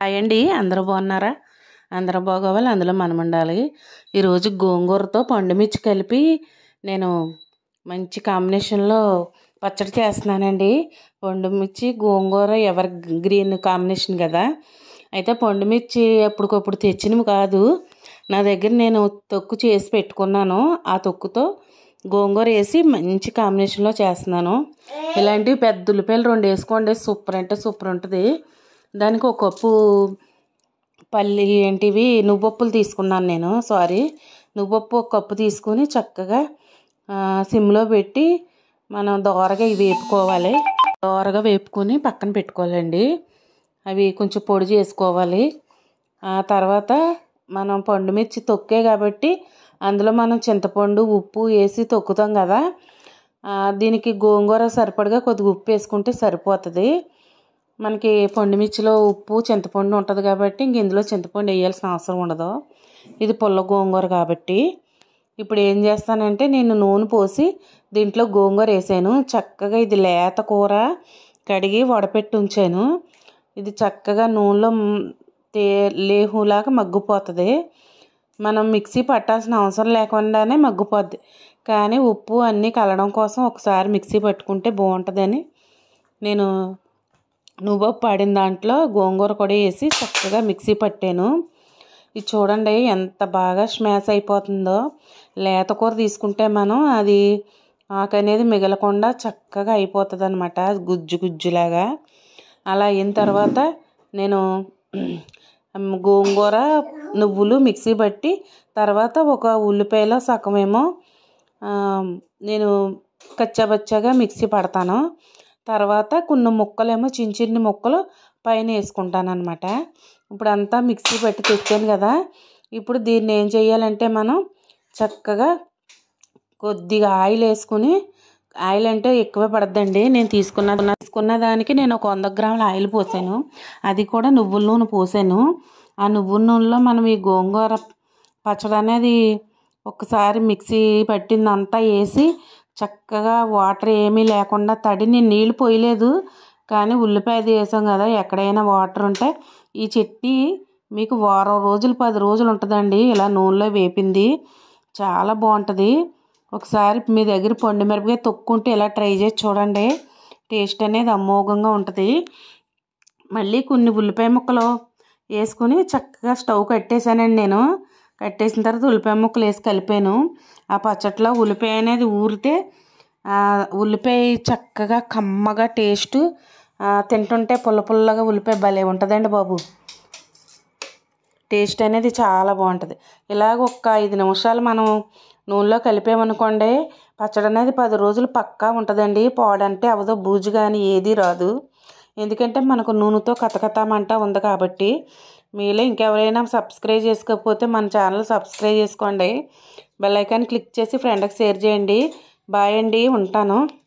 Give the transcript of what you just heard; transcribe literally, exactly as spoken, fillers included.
Hi అండి, అందరూ బాగున్నారా? అందరూ బాగోవాలి, అందులో మనం ఉండాలి. ఈరోజు గోంగూరతో పండుమిర్చి కలిపి నేను మంచి కాంబినేషన్లో పచ్చడి చేస్తున్నానండి. పండుమిర్చి గోంగూర ఎవర్ గ్రీన్ కాంబినేషన్ కదా. అయితే పండుమిర్చి ఎప్పటికప్పుడు తెచ్చినవి కాదు, నా దగ్గర నేను తొక్కు చేసి పెట్టుకున్నాను. ఆ తొక్కుతో గోంగూర వేసి మంచి కాంబినేషన్లో చేస్తున్నాను. ఇలాంటివి పెద్ద ఉల్లిపాయలు రెండు వేసుకోండి, సూపర్ అంటే సూపర్ ఉంటుంది. దానికి ఒక కప్పు పల్లి ఏంటివి నువ్వొప్పులు తీసుకున్నాను నేను సారీ నువ్వొప్పు ఒక కప్పు తీసుకుని చక్కగా సిమ్లో పెట్టి మనం దోరగా ఇవి వేపుకోవాలి. దోరగా వేపుకొని పక్కన పెట్టుకోవాలండి. అవి కొంచెం పొడి చేసుకోవాలి. ఆ తర్వాత మనం పండుమిర్చి తొక్కే కాబట్టి అందులో మనం చింతపండు ఉప్పు వేసి తొక్కుతాం కదా. దీనికి గోంగూర సరిపడగా కొద్దిగా ఉప్పు వేసుకుంటే సరిపోతుంది. మనకి పండుమిర్చిలో ఉప్పు చింతపండు ఉంటుంది కాబట్టి ఇంక ఇందులో చింతపండు వేయాల్సిన అవసరం ఉండదు. ఇది పుల్ల గోంగూర కాబట్టి ఇప్పుడు ఏం చేస్తానంటే నేను నూనె పోసి దీంట్లో గోంగూర వేసాను. చక్కగా ఇది లేత కూర కడిగి వడపెట్టి ఉంచాను. ఇది చక్కగా నూనెలో తే లేహులాగా మగ్గిపోతుంది. మనం మిక్సీ పట్టాల్సిన అవసరం లేకుండానే మగ్గిపోద్ది. కానీ ఉప్పు అన్నీ కలవడం కోసం ఒకసారి మిక్సీ పట్టుకుంటే బాగుంటుందని నేను నువ్వొప్పు ఆడిన దాంట్లో గోంగూర కూడా వేసి చక్కగా మిక్సీ పట్టాను. ఇది చూడండి ఎంత బాగా స్మాష్ అయిపోతుందో. లేత కూర తీసుకుంటే మనం అది ఆకు అనేది మిగలకుండా చక్కగా అయిపోతుంది అనమాట, గుజ్జు గుజ్జులాగా. అలా అయిన తర్వాత నేను గోంగూర నువ్వులు మిక్సీ పట్టి తర్వాత ఒక ఉల్లిపాయలో సగమేమో నేను కచ్చాబచ్చాగా మిక్సీ పడతాను. తర్వాత కొన్ని ముక్కలేమో చిన్న చిన్న ముక్కలు పైన వేసుకుంటాను అనమాట. ఇప్పుడు అంతా మిక్సీ పెట్టి తెచ్చాను కదా. ఇప్పుడు దీన్ని ఏం చేయాలంటే మనం చక్కగా కొద్దిగా ఆయిల్ వేసుకుని, ఆయిల్ అంటే ఎక్కువ పడద్దండి, నేను తీసుకున్న తీసుకున్న దానికి నేను ఒక వంద గ్రాముల ఆయిల్ పోసాను. అది కూడా నువ్వుల నూనె పోసాను. ఆ నువ్వుల నూనెలో మనం ఈ గోంగూర పచ్చడి అనేది ఒకసారి మిక్సీ పట్టిందంతా వేసి చక్కగా వాటర్ ఏమీ లేకుండా తడి, నేను నీళ్ళు పోయలేదు కానీ ఉల్లిపాయది వేసాం కదా, ఎక్కడైనా వాటర్ ఉంటే ఈ చట్నీ మీకు వారం రోజులు పది రోజులు ఉంటుందండి. ఇలా నూనెలో వేపింది చాలా బాగుంటుంది. ఒకసారి మీ దగ్గర పండు మిరపకాయ తొక్కుంటే ఇలా ట్రై చేసి చూడండి, టేస్ట్ అనేది అమోఘంగా ఉంటుంది. మళ్ళీ కొన్ని ఉల్లిపాయ ముక్కలు వేసుకుని చక్కగా స్టవ్ కట్టేసానండి. నేను కట్టేసిన తర్వాత ఉల్లిపాయ ముక్కలు వేసి కలిపాను. ఆ పచ్చట్లో ఉల్లిపాయ అనేది ఊరితే ఉల్లిపాయ చక్కగా కమ్మగా టేస్ట్, తింటుంటే పుల్ల పుల్లగా ఉల్లిపాయ భలే ఉంటుందండి బాబు. టేస్ట్ అనేది చాలా బాగుంటుంది. ఇలాగ ఒక ఐదు నిమిషాలు మనం నూనెలో కలిపామనుకోండి, పచ్చడి అనేది పది రోజులు పక్కా ఉంటుందండి. పాడంటే అవదో బూజు కానీ ఏది రాదు. ఎందుకంటే మనకు నూనెతో కతకతామంట ఉంది కాబట్టి. మీలో ఇంకెవరైనా సబ్స్క్రైబ్ చేసుకోకపోతే మన ఛానల్ సబ్స్క్రైబ్ చేసుకోండి. బెల్ ఐకాన్ క్లిక్ చేసి ఫ్రెండ్కి షేర్ చేయండి. బాయ్ అండి, ఉంటాను.